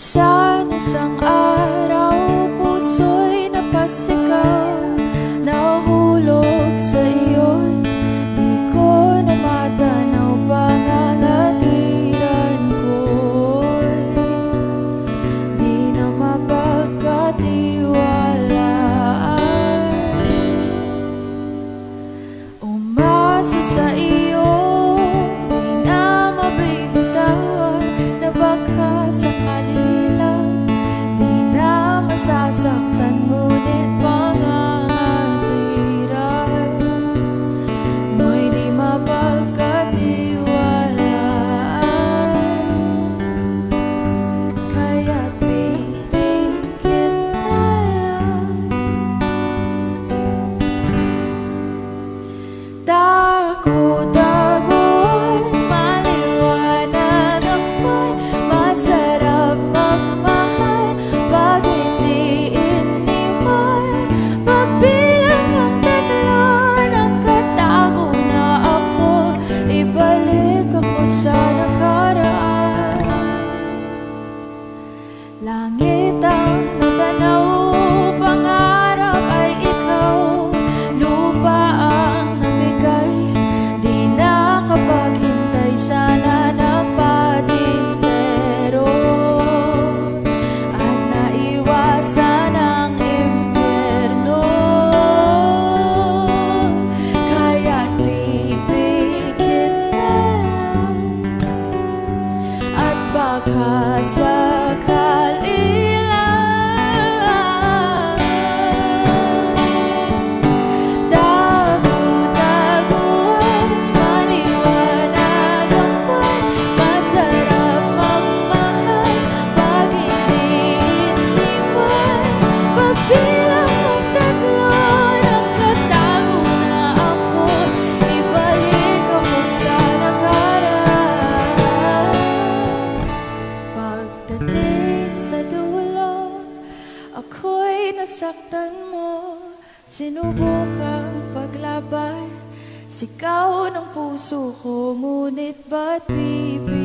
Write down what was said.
Sa isang araw, puso'y napasigaw, nahulog sa iyo'y di ko na matanaw. Pangangatwiran ko'y di na mapagkatiwalaan. Umasa sa iyo, di na mabibitawan, na baka sakali lang di na masasaktan. Ngunit pangangatwiran mo'y di mapagkatiwalaan. Kaya't pipigit na lang, takot-takot, maliwanag ako'y masarap magmahal. Pag hindi iniwan, pagbilang ang tatlo, nakatago na ako, ibalik ako sa nakaraan. Langit ang natanaw, pangarap ay ikaw, lupa ang namigay, di nakapaghintay, sana nagpatintero at naiwasan ang impyerno. Kaya't pipigit na lang, at baka sakali lang, tago-taguan, maliwanag ako'y masarap magmahal. Pag hindi iniwan, pagbilang ng tatlo, nakatago na ako, ibalik ako sa nakaraan. Pagdating sa dulo, ako'y nasaktan mo, sinubukang paglaban, sigaw ng puso ko, ngunit ba't pipigil?